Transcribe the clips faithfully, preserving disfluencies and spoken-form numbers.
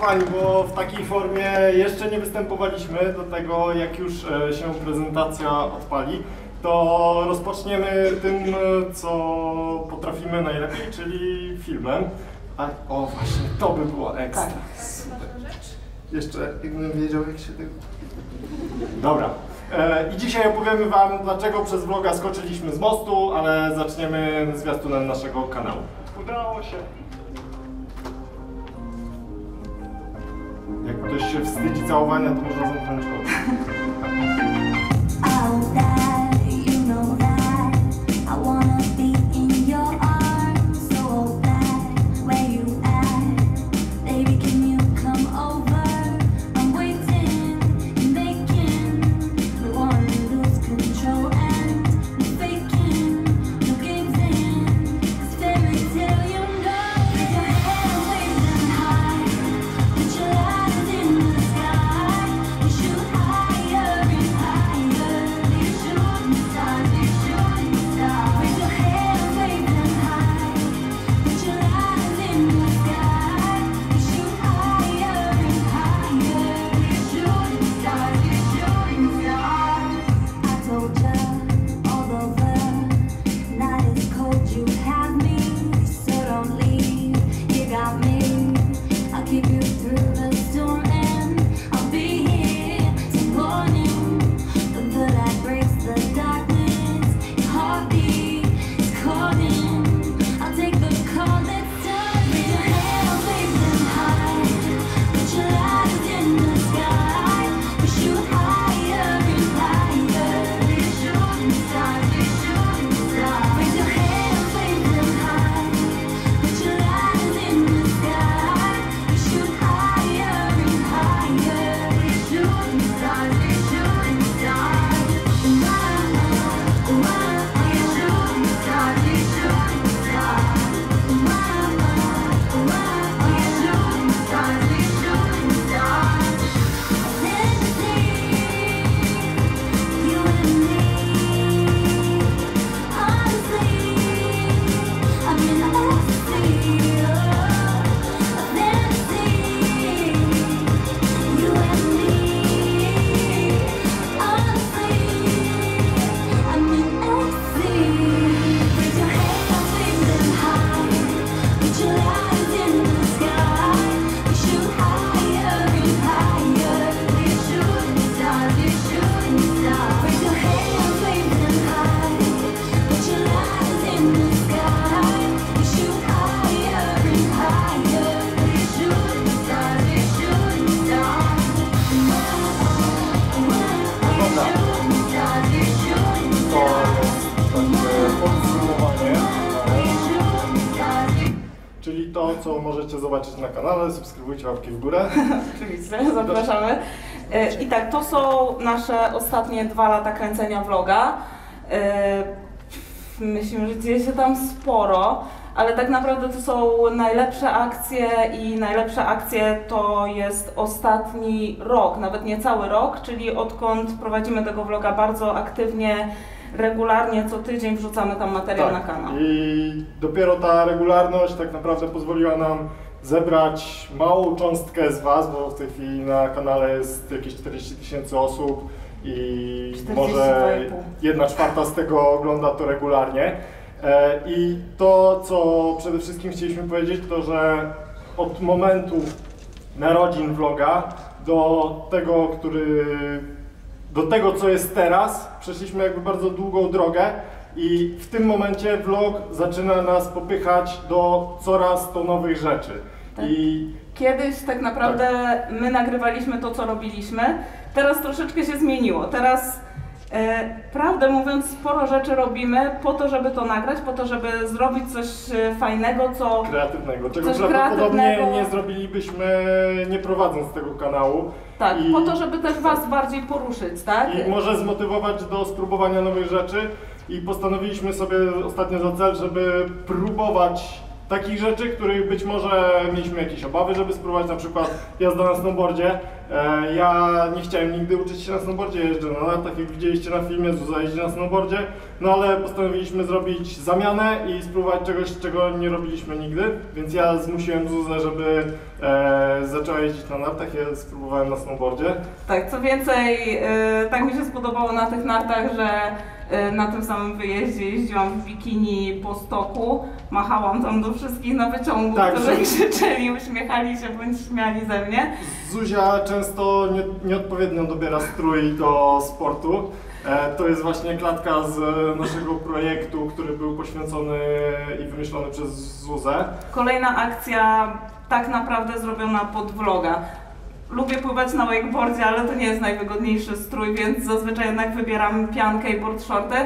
kochani, bo w takiej formie jeszcze nie występowaliśmy, do tego jak już się prezentacja odpali, to rozpoczniemy tym, co potrafimy najlepiej, czyli filmem. A, o właśnie, to by było ekstra. Super. Jeszcze jakbym wiedział, jak się tego... Dobra. E, I dzisiaj opowiemy wam, dlaczego przez vloga skoczyliśmy z mostu, ale zaczniemy zwiastunem naszego kanału. Udało się. Jak ktoś się wstydzi całowania, to można zamknąć oczy. Czyli to, co możecie zobaczyć na kanale, subskrybujcie, łapki w górę. Oczywiście, zapraszamy. I tak, to są nasze ostatnie dwa lata kręcenia vloga. Myślimy, że dzieje się tam sporo, ale tak naprawdę to są najlepsze akcje i najlepsze akcje to jest ostatni rok, nawet nie cały rok, czyli odkąd prowadzimy tego vloga bardzo aktywnie, regularnie, co tydzień wrzucamy tam materiał tak, na kanał. I dopiero ta regularność tak naprawdę pozwoliła nam zebrać małą cząstkę z was, bo w tej chwili na kanale jest jakieś czterdzieści tysięcy osób i może jedna czwarta z tego ogląda to regularnie. I to, co przede wszystkim chcieliśmy powiedzieć, to że od momentu narodzin vloga do tego, który do tego, co jest teraz, przeszliśmy jakby bardzo długą drogę i w tym momencie vlog zaczyna nas popychać do coraz to nowych rzeczy. Tak. I kiedyś tak naprawdę tak. my nagrywaliśmy to, co robiliśmy, teraz troszeczkę się zmieniło. Teraz e, prawdę mówiąc, sporo rzeczy robimy po to, żeby to nagrać, po to, żeby zrobić coś fajnego, co kreatywnego, czego coś prawdopodobnie kreatywnego. nie zrobilibyśmy nie prowadząc tego kanału. Tak, I, po to, żeby też was bardziej poruszyć, tak? I może zmotywować do spróbowania nowych rzeczy i postanowiliśmy sobie ostatnio za cel, żeby próbować takich rzeczy, których być może mieliśmy jakieś obawy, żeby spróbować, na przykład jazda na snowboardzie. E, ja nie chciałem nigdy uczyć się na snowboardzie, jeżdżę na nartach, jak widzieliście na filmie, Zuza jeździ na snowboardzie, no ale postanowiliśmy zrobić zamianę i spróbować czegoś, czego nie robiliśmy nigdy, więc ja zmusiłem Zuzę, żeby e, zaczęła jeździć na nartach, ja spróbowałem na snowboardzie. Tak, co więcej, e, tak mi się spodobało na tych nartach, że e, na tym samym wyjeździe jeździłam w bikini po stoku, machałam tam do wszystkich na wyciągu, Tak, którzy że- krzyczeli, uśmiechali się bądź śmiali ze mnie. Zuzia często nie, nieodpowiednio dobiera strój do sportu. E, to jest właśnie klatka z naszego projektu, który był poświęcony i wymyślony przez Zuzę. Kolejna akcja tak naprawdę zrobiona pod vloga. Lubię pływać na wakeboardzie, ale to nie jest najwygodniejszy strój, więc zazwyczaj jednak wybieram piankę i board shorty.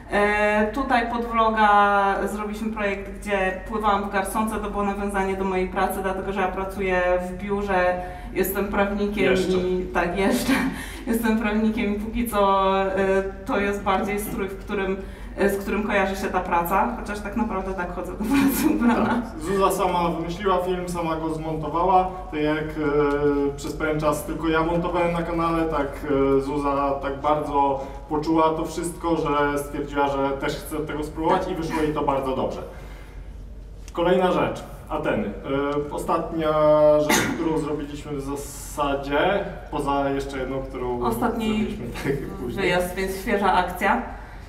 E, tutaj pod vloga zrobiliśmy projekt, gdzie pływałam w garsonce, to było nawiązanie do mojej pracy, dlatego że ja pracuję w biurze, jestem prawnikiem Jeszcze. i tak jeszcze jestem prawnikiem i póki co e, to jest bardziej strój, w którym, e, z którym kojarzy się ta praca, chociaż tak naprawdę tak chodzę do pracy ubrana. Tak. Zuza sama wymyśliła film, sama go zmontowała. Tak jak e, przez pewien czas tylko ja montowałem na kanale, tak e, Zuza tak bardzo poczuła to wszystko, że stwierdziła, że też chce tego spróbować i wyszło jej to bardzo dobrze. Kolejna rzecz, Ateny. E, ostatnia rzecz, którą zrobiliśmy w zasadzie, poza jeszcze jedną, którą Ostatni zrobiliśmy tak później. wyjazd, więc świeża akcja.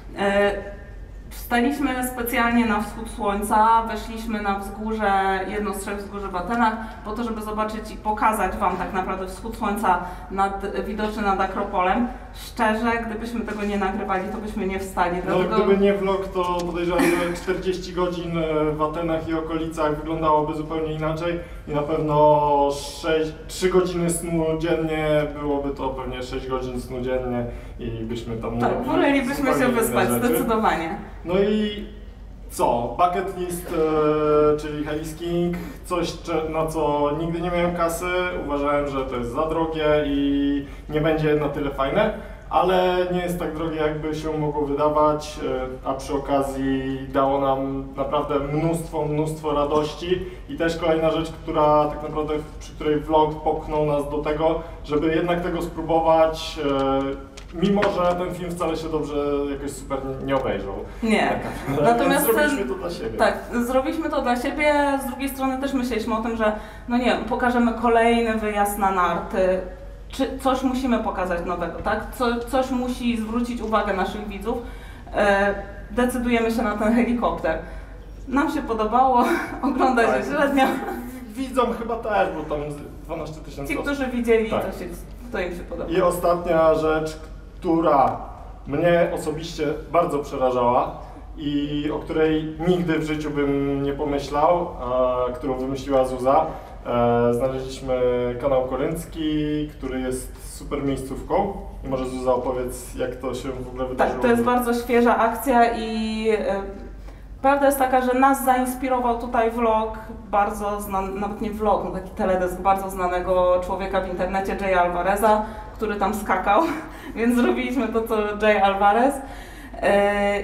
E, Wstaliśmy specjalnie na wschód słońca, weszliśmy na wzgórze, jedno z trzech wzgórzy w Atenach, po to, żeby zobaczyć i pokazać Wam tak naprawdę wschód słońca nad, widoczny nad Akropolem. Szczerze, gdybyśmy tego nie nagrywali, to byśmy nie wstali. No, Dlatego... gdyby nie vlog, to podejrzewam, że czterdzieści godzin w Atenach i okolicach wyglądało zupełnie inaczej i na pewno sześć, trzy godziny snu dziennie byłoby to pewnie sześć godzin snu dziennie i byśmy tam Tak, robili wolelibyśmy zupełnie się inne wyspać, rzeczy. zdecydowanie. No i co? Bucket list, e, czyli heli-skiing, coś cze- na co nigdy nie miałem kasy, uważałem, że to jest za drogie i nie będzie na tyle fajne, ale nie jest tak drogie, jakby się mogło wydawać, e, a przy okazji dało nam naprawdę mnóstwo, mnóstwo radości i też kolejna rzecz, która tak naprawdę, przy której vlog popchnął nas do tego, żeby jednak tego spróbować, e, mimo że ten film wcale się dobrze jakoś super nie, nie obejrzał. Nie. Więc Natomiast zrobiliśmy ten- to dla siebie. Tak, zrobiliśmy to dla siebie, z drugiej strony też myśleliśmy o tym, że no nie, pokażemy kolejny wyjazd na narty, czy coś musimy pokazać nowego, tak? Co, coś musi zwrócić uwagę naszych widzów. E, decydujemy się na ten helikopter. Nam się podobało, ogląda się Tak. średnio. Widzą chyba też, bo tam dwanaście tysięcy Ci, osób. którzy widzieli, Tak. to, się, to im się podoba. I ostatnia rzecz, która mnie osobiście bardzo przerażała i o której nigdy w życiu bym nie pomyślał, a którą wymyśliła Zuza. E, znaleźliśmy kanał koryncki, który jest super miejscówką i może Zuza opowiedz, jak to się w ogóle wydarzyło. Tak, to jest bardzo świeża akcja i e, prawda jest taka, że nas zainspirował tutaj vlog bardzo znany, nawet nie vlog, no taki teledysk bardzo znanego człowieka w internecie, Jay Alvareza, który tam skakał, więc zrobiliśmy to, co Jay Alvarez. E,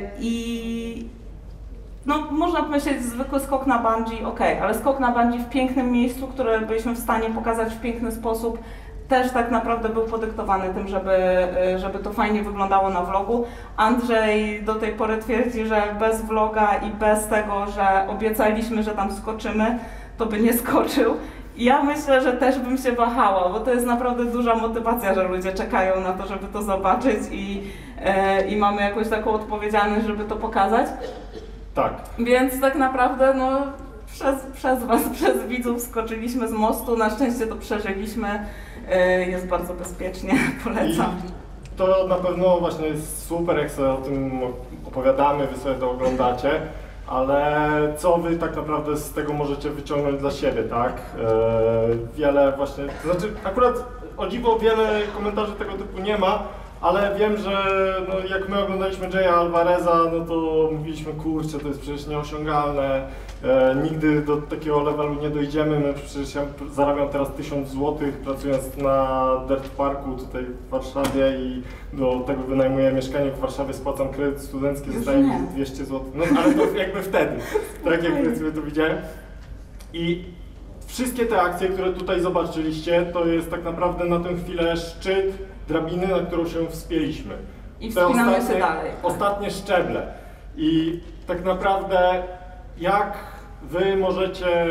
I no, można pomyśleć, zwykły skok na bungee, ok, ale skok na bungee w pięknym miejscu, które byliśmy w stanie pokazać w piękny sposób, też tak naprawdę był podyktowany tym, żeby, żeby to fajnie wyglądało na vlogu. Andrzej do tej pory twierdzi, że bez vloga i bez tego, że obiecaliśmy, że tam skoczymy, to by nie skoczył. Ja myślę, że też bym się wahała, bo to jest naprawdę duża motywacja, że ludzie czekają na to, żeby to zobaczyć i, e, i mamy jakąś taką odpowiedzialność, żeby to pokazać. Tak. Więc tak naprawdę no, przez, przez Was, przez widzów skoczyliśmy z mostu, na szczęście to przeżyliśmy, e, jest bardzo bezpiecznie, polecam. I to na pewno właśnie jest super, jak sobie o tym opowiadamy, wy sobie to oglądacie, ale co wy tak naprawdę z tego możecie wyciągnąć dla siebie, tak? E, wiele właśnie, to znaczy akurat o dziwo wiele komentarzy tego typu nie ma, ale wiem, że no, jak my oglądaliśmy Jaya Alvareza, no to mówiliśmy, kurczę, to jest przecież nieosiągalne, e, nigdy do takiego levelu nie dojdziemy, my przecież ja zarabiam teraz tysiąc złotych pracując na Dirt Parku tutaj w Warszawie i do tego wynajmuję mieszkanie w Warszawie, spłacam kredyt studencki, Już zostaje mi nie. dwieście złotych, no ale to jakby wtedy, tak jak sobie to widziałem. I wszystkie te akcje, które tutaj zobaczyliście, to jest tak naprawdę na tę chwilę szczyt drabiny, na którą się wspięliśmy. I Te wspinamy się ostatnie, dalej. ostatnie szczeble. I tak naprawdę jak wy możecie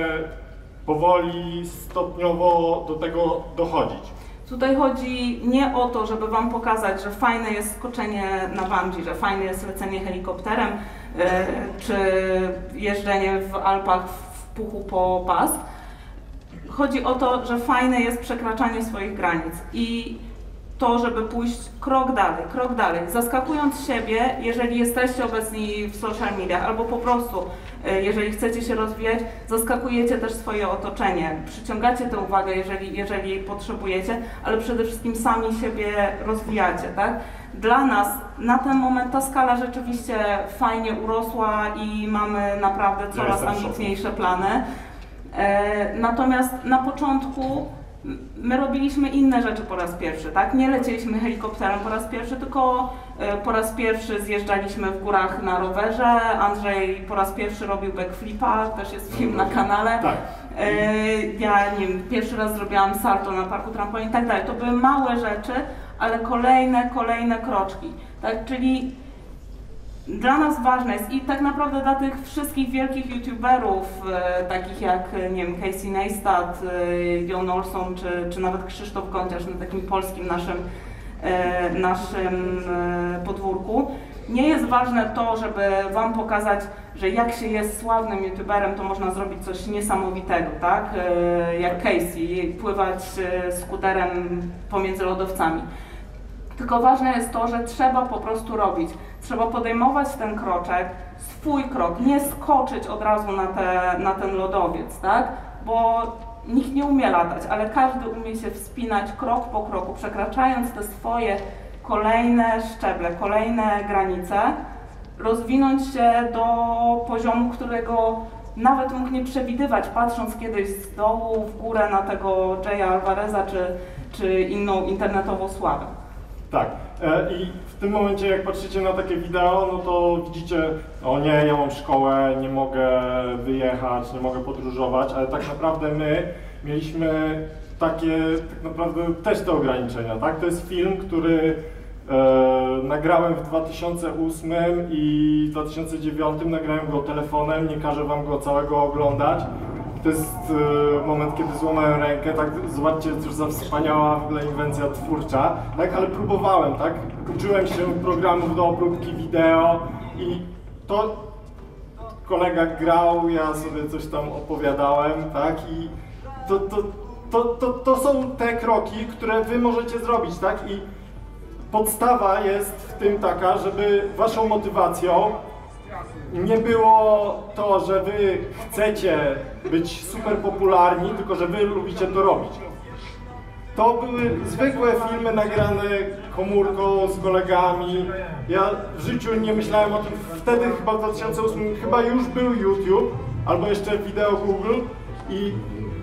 powoli, stopniowo do tego dochodzić? Tutaj chodzi nie o to, żeby wam pokazać, że fajne jest skoczenie na bungee, że fajne jest lecenie helikopterem, yy, czy jeżdżenie w Alpach w puchu po pas. Chodzi o to, że fajne jest przekraczanie swoich granic i to, żeby pójść krok dalej, krok dalej, zaskakując siebie, jeżeli jesteście obecni w social mediach, albo po prostu, jeżeli chcecie się rozwijać, zaskakujecie też swoje otoczenie, przyciągacie tę uwagę, jeżeli, jeżeli potrzebujecie, ale przede wszystkim sami siebie rozwijacie, tak? Dla nas na ten moment ta skala rzeczywiście fajnie urosła i mamy naprawdę coraz ambitniejsze plany. E, natomiast na początku my robiliśmy inne rzeczy po raz pierwszy, tak? Nie lecieliśmy helikopterem po raz pierwszy, tylko e, po raz pierwszy zjeżdżaliśmy w górach na rowerze. Andrzej po raz pierwszy robił backflipa, też jest film na kanale. Tak. E, ja nie wiem, pierwszy raz zrobiłam salto na parku trampolin i tak dalej. To były małe rzeczy, ale kolejne, kolejne kroczki, tak? Czyli dla nas ważne jest i tak naprawdę dla tych wszystkich wielkich youtuberów, e, takich jak, nie wiem, Casey Neistat, e, Jon Olson, czy, czy nawet Krzysztof Gonciarz na takim polskim naszym, e, naszym e, podwórku, nie jest ważne to, żeby wam pokazać, że jak się jest sławnym youtuberem, to można zrobić coś niesamowitego, tak? E, jak Casey, pływać e, skuterem pomiędzy lodowcami. Tylko ważne jest to, że trzeba po prostu robić. Trzeba podejmować ten kroczek, swój krok, nie skoczyć od razu na, te, na ten lodowiec, tak? Bo nikt nie umie latać, ale każdy umie się wspinać krok po kroku, przekraczając te swoje kolejne szczeble, kolejne granice, rozwinąć się do poziomu, którego nawet mógł nie przewidywać, patrząc kiedyś z dołu w górę na tego Jaya Alvareza czy, czy inną internetową sławę. Tak. I w tym momencie, jak patrzycie na takie wideo, no to widzicie, o nie, ja mam szkołę, nie mogę wyjechać, nie mogę podróżować, ale tak naprawdę my mieliśmy takie, tak naprawdę też te ograniczenia, tak? To jest film, który e, nagrałem w dwa tysiące ósmym i w dwa tysiące dziewiątym nagrałem go telefonem, nie każę wam go całego oglądać. To jest e, moment, kiedy złamałem rękę, tak, zobaczcie, cóż za wspaniała w ogóle inwencja twórcza, tak, ale próbowałem, tak, uczyłem się programów do obróbki wideo i to kolega grał, ja sobie coś tam opowiadałem, tak, i to, to, to, to, to są te kroki, które wy możecie zrobić, tak, i podstawa jest w tym taka, żeby waszą motywacją nie było to, że wy chcecie być super popularni, tylko że wy lubicie to robić. To były zwykłe filmy nagrane komórką z kolegami. Ja w życiu nie myślałem o tym, wtedy chyba w dwa tysiące ósmym chyba już był YouTube, albo jeszcze wideo Google i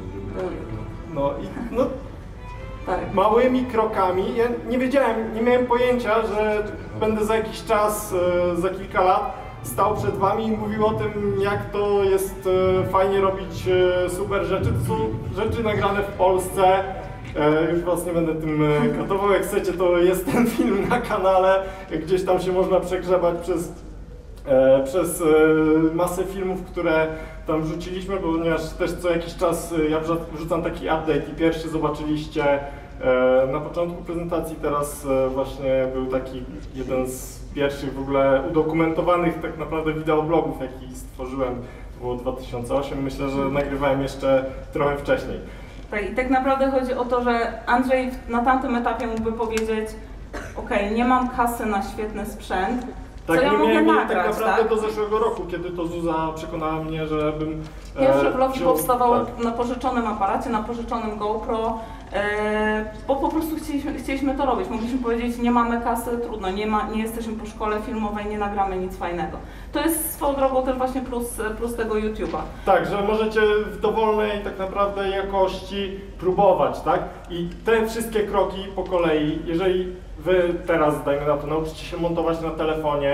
no i no Tak. małymi krokami. Ja nie wiedziałem, nie miałem pojęcia, że będę za jakiś czas, za kilka lat stał przed wami i mówił o tym, jak to jest e, fajnie robić e, super rzeczy. To są rzeczy nagrane w Polsce. E, już was nie będę tym e, katował. Jak chcecie, to jest ten film na kanale. Gdzieś tam się można przegrzebać przez, e, przez e, masę filmów, które tam wrzuciliśmy, ponieważ też co jakiś czas e, ja wrzucam taki update i pierwszy zobaczyliście e, na początku prezentacji. Teraz e, właśnie był taki jeden z pierwszych w ogóle udokumentowanych tak naprawdę wideoblogów, jaki stworzyłem, to było dwa tysiące ósmy, myślę, że nagrywałem jeszcze trochę wcześniej. Tak, i tak naprawdę chodzi o to, że Andrzej na tamtym etapie mógłby powiedzieć: ok, nie mam kasy na świetny sprzęt, co Tak, ja nie mogę miałem jej nagrać, tak naprawdę tak? do zeszłego roku, kiedy to Zuza przekonała mnie, żebym... Pierwsze vlogi wziął- powstawały tak. na pożyczonym aparacie, na pożyczonym GoPro, e, bo po prostu chcieliśmy, chcieliśmy to robić. Mogliśmy powiedzieć: nie mamy kasy, trudno, nie, ma, nie jesteśmy po szkole filmowej, nie nagramy nic fajnego. To jest swoją drogą też właśnie plus, plus tego YouTube'a. Tak, że możecie w dowolnej tak naprawdę jakości próbować, tak? I te wszystkie kroki po kolei, jeżeli wy teraz, dajmy na to, nauczycie się montować na telefonie,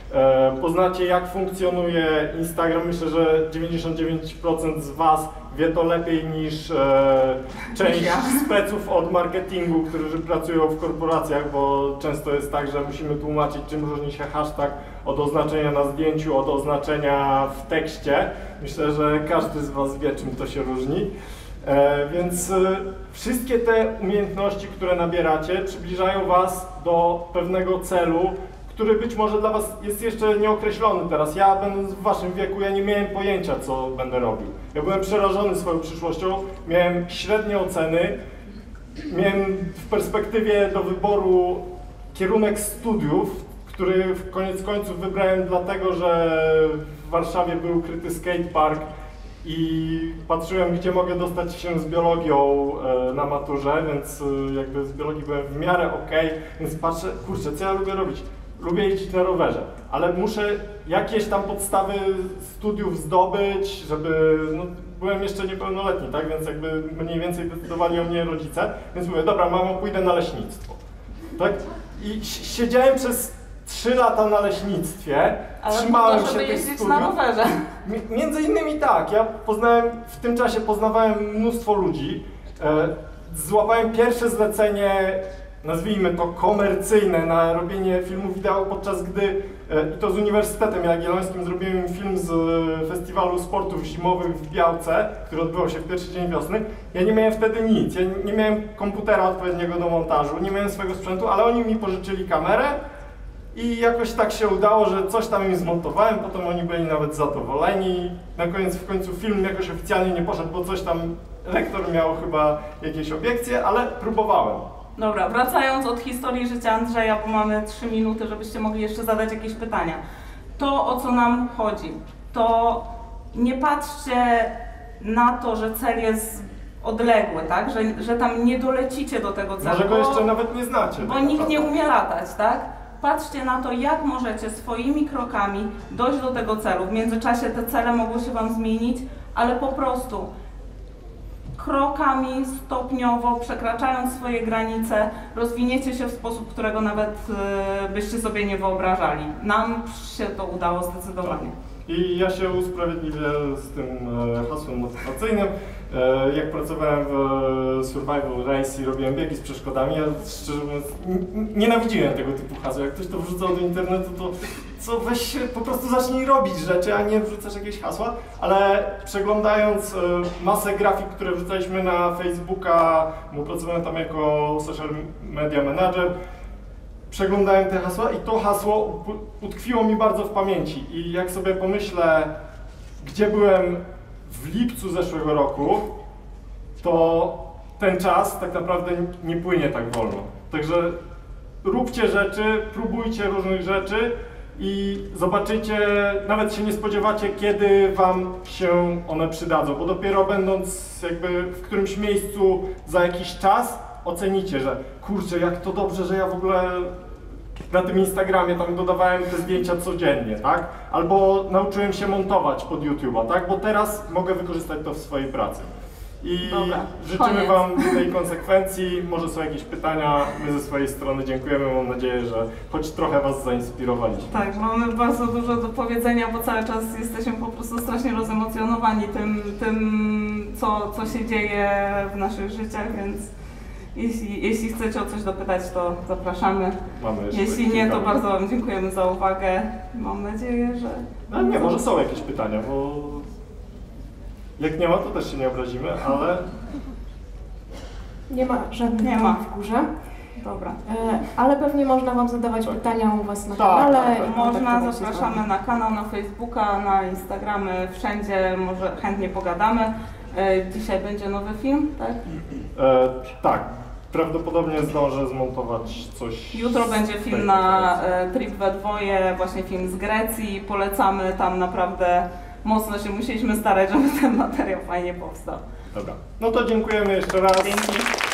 e, poznacie jak funkcjonuje Instagram. Myślę, że dziewięćdziesiąt dziewięć procent z Was wie to lepiej niż e, część Ja. speców od marketingu, którzy pracują w korporacjach, bo często jest tak, że musimy tłumaczyć, czym różni się hashtag od oznaczenia na zdjęciu, od oznaczenia w tekście. Myślę, że każdy z Was wie, czym to się różni. E, więc e, wszystkie te umiejętności, które nabieracie, przybliżają Was do pewnego celu, który być może dla Was jest jeszcze nieokreślony teraz. Ja będąc w Waszym wieku, ja nie miałem pojęcia, co będę robił. Ja byłem przerażony swoją przyszłością, miałem średnie oceny, miałem w perspektywie do wyboru kierunek studiów, który w koniec końców wybrałem dlatego, że w Warszawie był ukryty skatepark i patrzyłem, gdzie mogę dostać się z biologią e, na maturze, więc e, jakby z biologii byłem w miarę okej, więc patrzę, kurczę, co ja lubię robić? Lubię jeździć na rowerze, ale muszę jakieś tam podstawy studiów zdobyć, żeby, no, byłem jeszcze niepełnoletni, tak, więc jakby mniej więcej decydowali o mnie rodzice, więc mówię, dobra mamo, pójdę na leśnictwo, tak, i siedziałem przez trzy lata na leśnictwie, Ale trzymałem po to, się żeby tych jeździć studiów. na rowerze. M- Między innymi tak, ja poznałem, w tym czasie poznawałem mnóstwo ludzi, e, złapałem pierwsze zlecenie, nazwijmy to komercyjne, na robienie filmu wideo, podczas gdy, e, i to z Uniwersytetem Jagiellońskim, zrobiłem film z e, Festiwalu Sportów Zimowych w Białce, który odbywał się w pierwszy dzień wiosny. Ja nie miałem wtedy nic, ja nie miałem komputera odpowiedniego do montażu, nie miałem swojego sprzętu, ale oni mi pożyczyli kamerę, i jakoś tak się udało, że coś tam im zmontowałem, potem oni byli nawet zadowoleni. Na koniec w końcu film jakoś oficjalnie nie poszedł, bo coś tam rektor miał chyba jakieś obiekcje, ale próbowałem. Dobra, wracając od historii życia Andrzeja, bo mamy trzy minuty, żebyście mogli jeszcze zadać jakieś pytania. To, o co nam chodzi, to nie patrzcie na to, że cel jest odległy, tak? Że, że tam nie dolecicie do tego celu. Może go bo- jeszcze nawet nie znacie. Bo tak nikt nie naprawdę. umie latać, tak? Patrzcie na to, jak możecie swoimi krokami dojść do tego celu. W międzyczasie te cele mogą się Wam zmienić, ale po prostu krokami, stopniowo, przekraczając swoje granice, rozwiniecie się w sposób, którego nawet y, byście sobie nie wyobrażali. Nam się to udało zdecydowanie. I ja się usprawiedliwię z tym e, hasłem motywacyjnym. E, jak pracowałem w Survival Race i robiłem biegi z przeszkodami, ja szczerze mówiąc n- nienawidziłem tego typu haseł. Jak ktoś to wrzucał do internetu, to co, weź się, po prostu zacznij robić rzeczy, a nie wrzucasz jakieś hasła. Ale przeglądając e, masę grafik, które wrzucaliśmy na Facebooka, bo pracowałem tam jako social media manager, przeglądałem te hasła i to hasło up- utkwiło mi bardzo w pamięci. I jak sobie pomyślę, gdzie byłem w lipcu zeszłego roku, to ten czas tak naprawdę nie płynie tak wolno. Także róbcie rzeczy, próbujcie różnych rzeczy i zobaczycie, nawet się nie spodziewacie, kiedy Wam się one przydadzą, bo dopiero będąc jakby w którymś miejscu za jakiś czas ocenicie, że kurczę, jak to dobrze, że ja w ogóle na tym Instagramie tam dodawałem te zdjęcia codziennie, tak? Albo nauczyłem się montować pod YouTube'a, tak? Bo teraz mogę wykorzystać to w swojej pracy. I Dobra, życzymy koniec. Wam tej konsekwencji. Może są jakieś pytania, my ze swojej strony dziękujemy. Mam nadzieję, że choć trochę Was zainspirowaliśmy. Tak, mamy bardzo dużo do powiedzenia, bo cały czas jesteśmy po prostu strasznie rozemocjonowani tym, tym co, co się dzieje w naszych życiach, więc jeśli, jeśli chcecie o coś dopytać, to zapraszamy. Mamy jeszcze Jeśli kilka nie, to minut. bardzo Wam dziękujemy za uwagę. Mam nadzieję, że... No nie, może są jakieś pytania, bo jak nie ma, to też się nie obrazimy, ale Nie ma żadnych Nie ma. w górze, Dobra. e, ale pewnie można Wam zadawać Tak. pytania u Was na Tak, kanale. tak, tak. i Można, kontaktować się z zapraszamy wami. na kanał, na Facebooka, na Instagramy, wszędzie może chętnie pogadamy. E, Dzisiaj będzie nowy film, tak? e, tak, prawdopodobnie zdążę zmontować coś. Jutro z będzie tej film na konferencji. e, trip we dwoje, właśnie film z Grecji. Polecamy, tam naprawdę mocno się musieliśmy starać, żeby ten materiał fajnie powstał. Dobra, no to dziękujemy jeszcze raz. Dzięki.